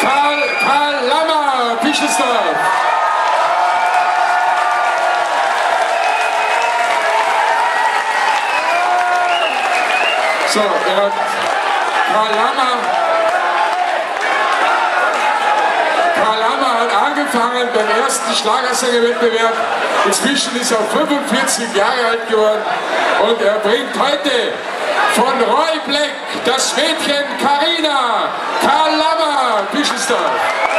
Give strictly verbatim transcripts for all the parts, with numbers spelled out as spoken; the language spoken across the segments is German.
Karl, Karl Lammer, Bischelsdorf. So, er hat Karl Lammer, Karl Lammer hat angefangen beim ersten Schlagersängerwettbewerb. Inzwischen ist er fünfundvierzig Jahre alt geworden und er bringt heute von Roy Black das Mädchen Carina. Karl Lammer, Bischelsdorf.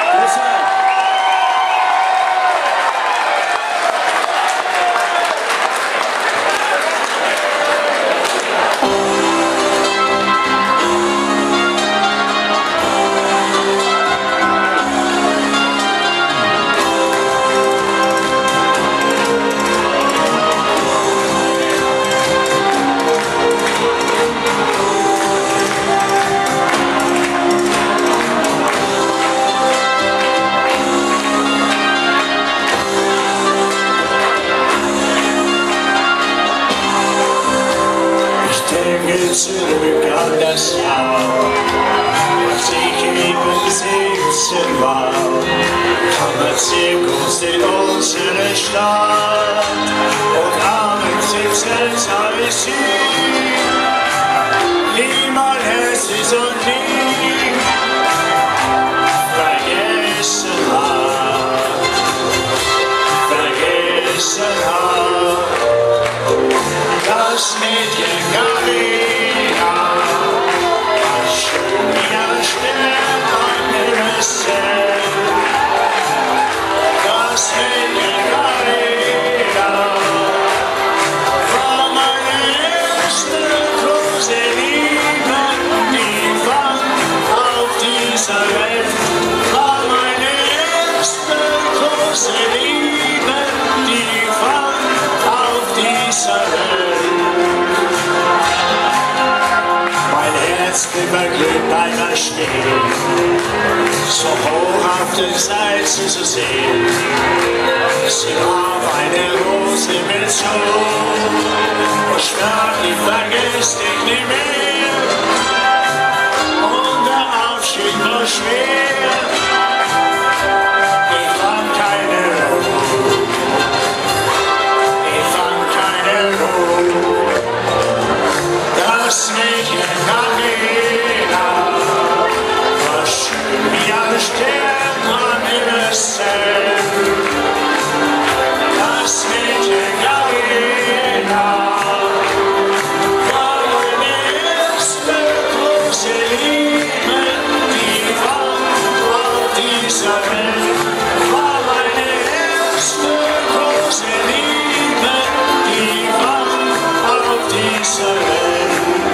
Zurück an das Jahr, als ich eben siebzehn war, kam der Zirkus in unsere Stadt und abends im Zelt hab ich sie, niemand hässlich und nie vergessen hat, vergessen hat, das Mädchen Carina. Überglüht beim Stehen, so hoch auf den Salzen zu sehen. Sie warf eine Rose mit so und sprach, ich vergiss dich nie mehr. Und der Abschied war schwer, ich fand keine Ruhe, ich fand keine Ruhe. Das Mädchen Carina war schön wie ein Stern am Himmelsfeld. Das Mädchen Carina war meine erste große Liebe, die war auf dieser Welt. War meine erste große Liebe, die war auf dieser Welt.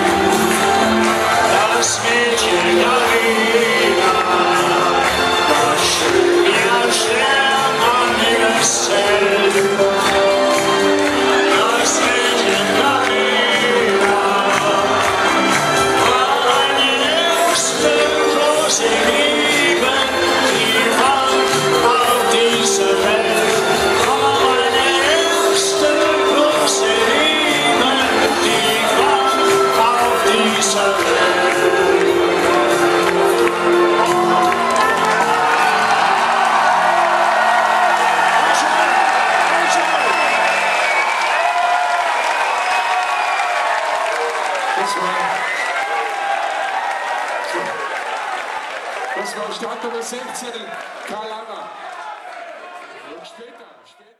Das Mädchen Carina war schön wie ein Stern am Himmelsfeld. Das Mädchen Carina war meine erste große Liebe, die war auf dieser Welt. War meine erste große Liebe, die war auf dieser Welt. Das war Start Nummer sechzehn, Karl Lammer. Und später, später.